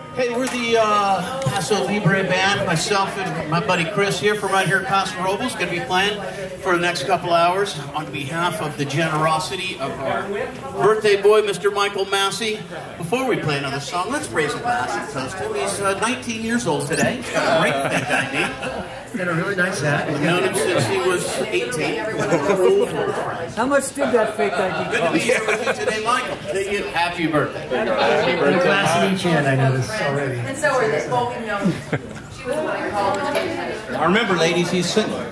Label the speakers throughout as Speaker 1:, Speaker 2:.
Speaker 1: Hey, we're the Paso Libre Band. Myself and my buddy Chris here from right here at Paso Robles going to be playing for the next couple hours on behalf of the generosity of our birthday boy, Mr. Michael Massey. Before we play another song, let's raise a glass and toast him. He's 19 years old today. He's got a great fake ID.
Speaker 2: He's got a really nice hat.
Speaker 1: I've known him since he was 18.
Speaker 2: How much did that fake ID
Speaker 1: Good to be here with you today, Michael. Happy birthday.
Speaker 2: Happy birthday. A glass in each hand, I know this already.
Speaker 3: And so are they. Well, we know. She was what I called her.
Speaker 1: Now remember, ladies, he's single.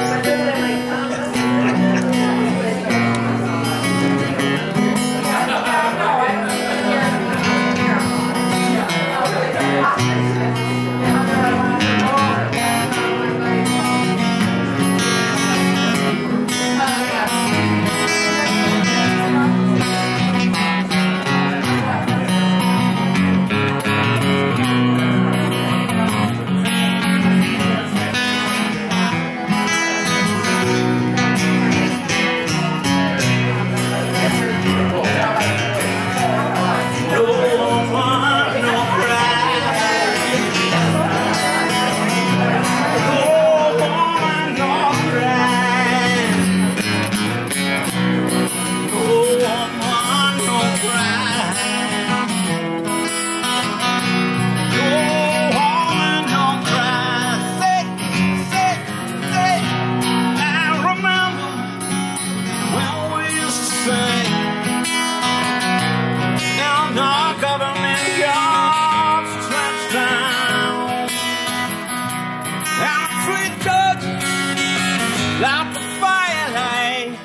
Speaker 4: Like the firelight,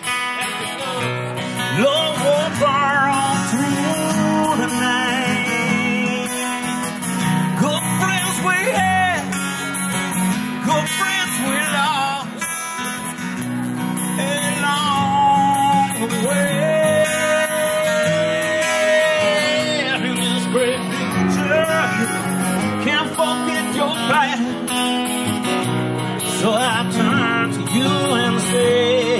Speaker 4: love will burn on through the night. Good friends we had, good friends we lost along the way. In this great picture, can't forget your past. So I turn to you and say,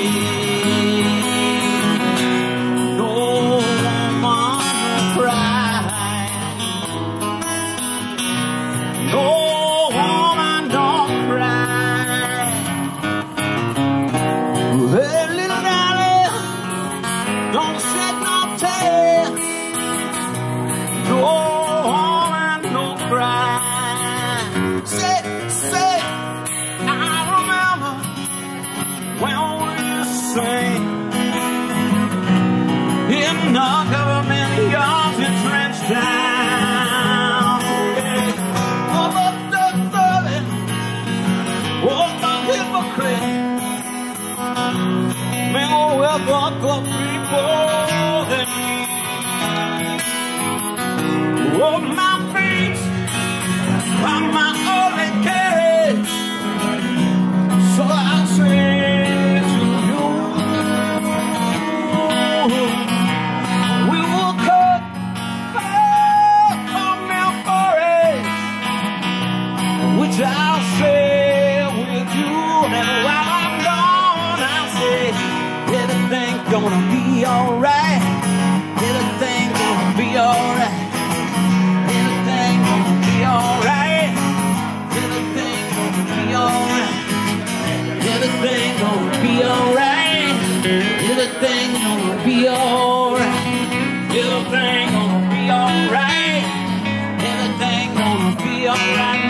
Speaker 4: no woman cry, no woman don't cry. Hey, little darling, don't shed no tear, no woman don't cry. Say, in the government yards and trench down. Oh, the darling, oh, the hypocrite. Man, oh, well, God, people than me. Oh, my feet are my only cage. So I'll say, I'll say with you, and while I'm gone, I'll say everything's gonna be alright. Everything's gonna be alright. Everything's gonna be alright. Everything's gonna be alright. Everything's gonna be alright. Everything's gonna be alright. Everything's gonna be alright. Everything's gonna be alright.